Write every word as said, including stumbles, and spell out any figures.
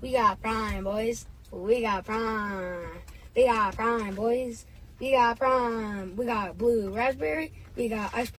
We got prime, boys. We got prime. We got prime, boys. We got prime. We got blue raspberry. We got ice